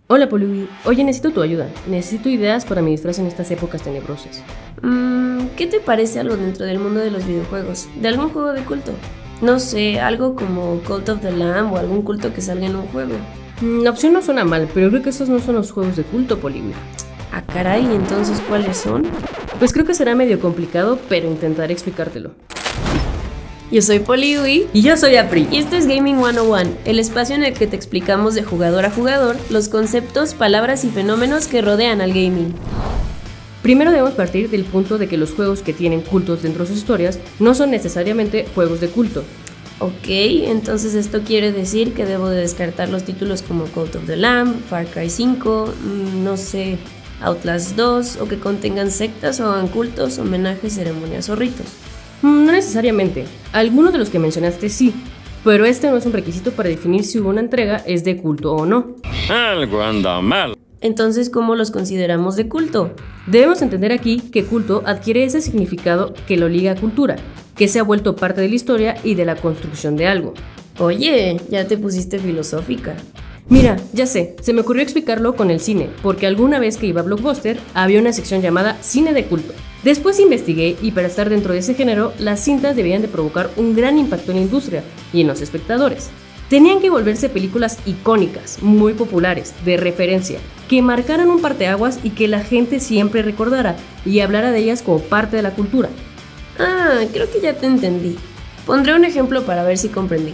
Hola Poliwi, oye, necesito tu ayuda. Necesito ideas para mi disfraz en estas épocas tenebrosas. ¿Qué te parece algo dentro del mundo de los videojuegos? ¿De algún juego de culto? No sé, algo como Cult of the Lamb o algún culto que salga en un juego. La opción no suena mal, pero creo que esos no son los juegos de culto, Poliwi. Ah, caray, ¿entonces cuáles son? Pues creo que será medio complicado, pero intentaré explicártelo. Yo soy Poliwi. Y yo soy Apri. Y esto es Gaming 101, el espacio en el que te explicamos de jugador a jugador los conceptos, palabras y fenómenos que rodean al gaming. Primero debemos partir del punto de que los juegos que tienen cultos dentro de sus historias no son necesariamente juegos de culto. Ok, entonces esto quiere decir que debo de descartar los títulos como Cult of the Lamb, Far Cry 5, no sé, Outlast 2, o que contengan sectas o hagan cultos, homenajes, ceremonias o ritos. No necesariamente. Algunos de los que mencionaste sí, pero este no es un requisito para definir si una entrega es de culto o no. Algo anda mal. Entonces, ¿cómo los consideramos de culto? Debemos entender aquí que culto adquiere ese significado que lo liga a cultura, que se ha vuelto parte de la historia y de la construcción de algo. Oye, ya te pusiste filosófica. Mira, ya sé, se me ocurrió explicarlo con el cine, porque alguna vez que iba a Blockbuster había una sección llamada cine de culto. Después investigué y para estar dentro de ese género, las cintas debían de provocar un gran impacto en la industria y en los espectadores. Tenían que volverse películas icónicas, muy populares, de referencia, que marcaran un parteaguas y que la gente siempre recordara y hablara de ellas como parte de la cultura. Ah, creo que ya te entendí. Pondré un ejemplo para ver si comprendí.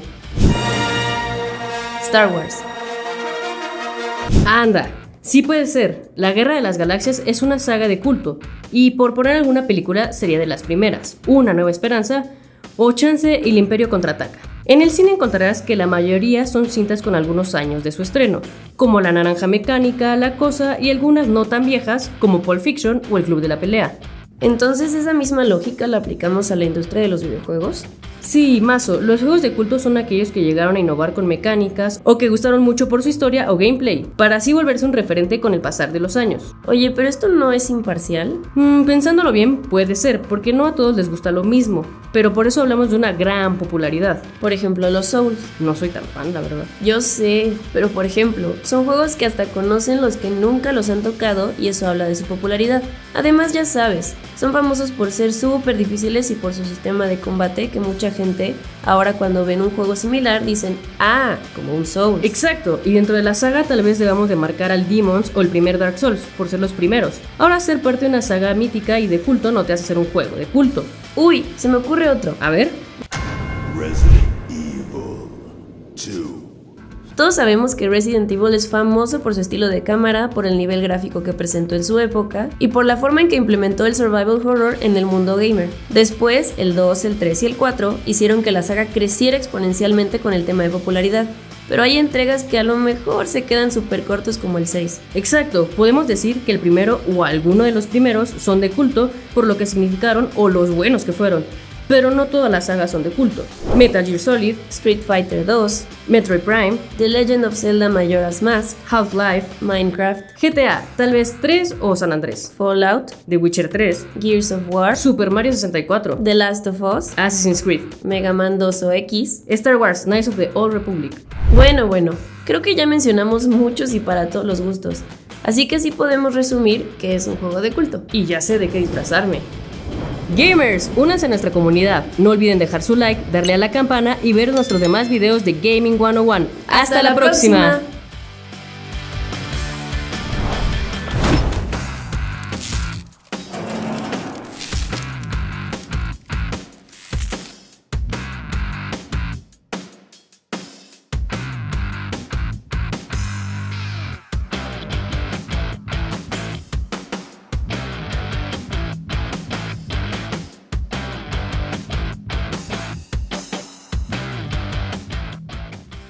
Star Wars. Anda, sí puede ser. La Guerra de las Galaxias es una saga de culto, y por poner alguna película sería de las primeras, Una Nueva Esperanza o chance El Imperio Contraataca. En el cine encontrarás que la mayoría son cintas con algunos años de su estreno, como La Naranja Mecánica, La Cosa y algunas no tan viejas como Pulp Fiction o El Club de la Pelea. Entonces, ¿esa misma lógica la aplicamos a la industria de los videojuegos? Sí, mazo, los juegos de culto son aquellos que llegaron a innovar con mecánicas o que gustaron mucho por su historia o gameplay, para así volverse un referente con el pasar de los años. Oye, ¿pero esto no es imparcial? Pensándolo bien, puede ser, porque no a todos les gusta lo mismo, pero por eso hablamos de una gran popularidad. Por ejemplo, los Souls. No soy tan fan, la verdad. Yo sé, pero por ejemplo, son juegos que hasta conocen los que nunca los han tocado y eso habla de su popularidad. Además, ya sabes, son famosos por ser súper difíciles y por su sistema de combate que mucha gente ahora cuando ven un juego similar dicen, ah, como un Souls. Exacto, y dentro de la saga tal vez debamos de marcar al Demons o el primer Dark Souls, por ser los primeros. Ahora ser parte de una saga mítica y de culto no te hace ser un juego de culto. Uy, se me ocurre otro. A ver. Resident Evil 2. Todos sabemos que Resident Evil es famoso por su estilo de cámara, por el nivel gráfico que presentó en su época y por la forma en que implementó el survival horror en el mundo gamer. Después, el 2, el 3 y el 4 hicieron que la saga creciera exponencialmente con el tema de popularidad. Pero hay entregas que a lo mejor se quedan súper cortos como el 6. Exacto, podemos decir que el primero o alguno de los primeros son de culto por lo que significaron o los buenos que fueron. Pero no todas las sagas son de culto. Metal Gear Solid, Street Fighter 2, Metroid Prime, The Legend of Zelda Majora's Mask, Half-Life, Minecraft, GTA, tal vez 3 o San Andrés, Fallout, The Witcher 3, Gears of War, Super Mario 64, The Last of Us, Assassin's Creed, Mega Man 2 o X, Star Wars, Knights of the Old Republic. Bueno, creo que ya mencionamos muchos y para todos los gustos. Así que sí podemos resumir que es un juego de culto. Y ya sé de qué disfrazarme. Gamers, únanse a nuestra comunidad. No olviden dejar su like, darle a la campana y ver nuestros demás videos de Gaming 101. ¡Hasta la próxima!